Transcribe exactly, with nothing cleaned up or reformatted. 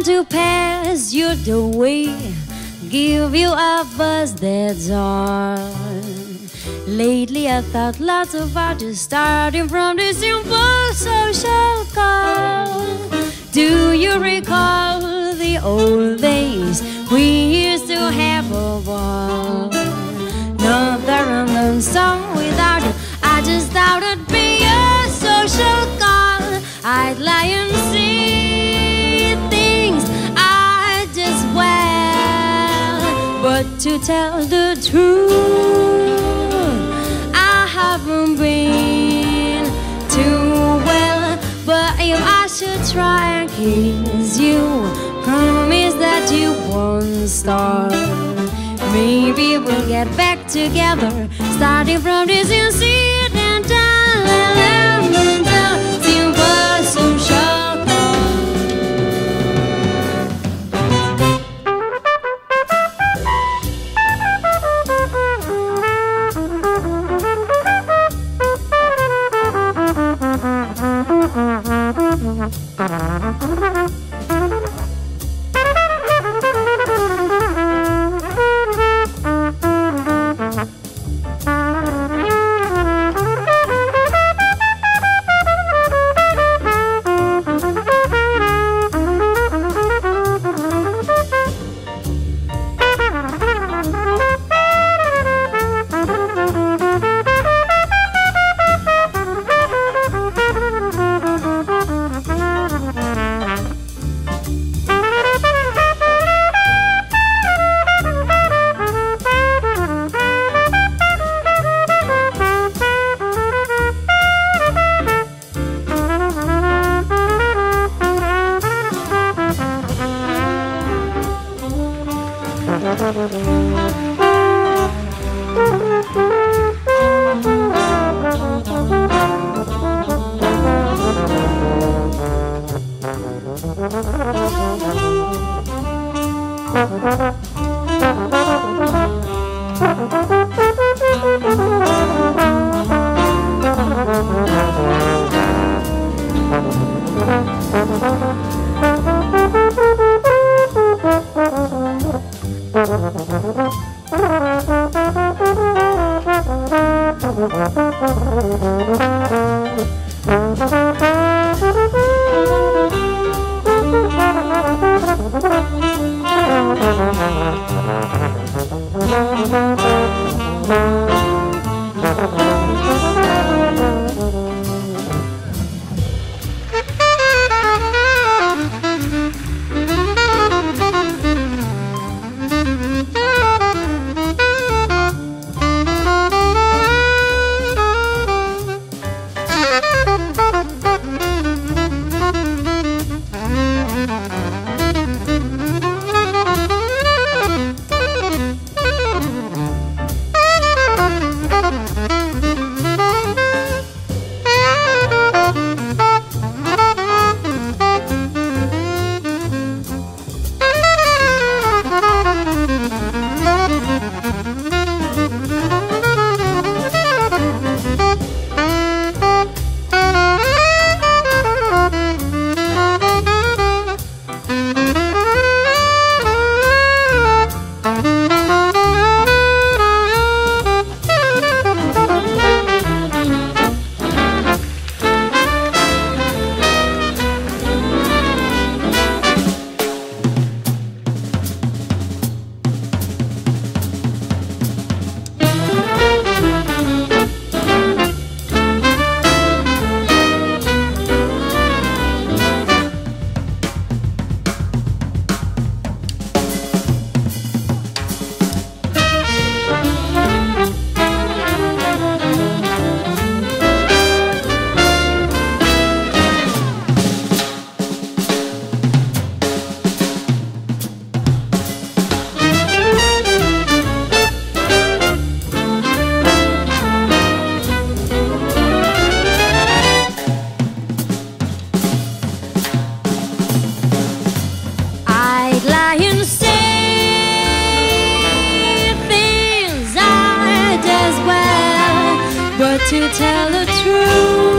want to pass you the way, give you a buzz, that's all. Lately I thought lots about you, starting from this simple social call. Do you recall the old days we used to have a ball? Not the random song without you, I just thought it'd be a social call. I'd lie and see things I just well, but to tell the truth, I haven't been too well. But if I should try and kiss you, promise that you won't start. Maybe we'll get back together, starting from this incidental elemental simple social to tell the truth.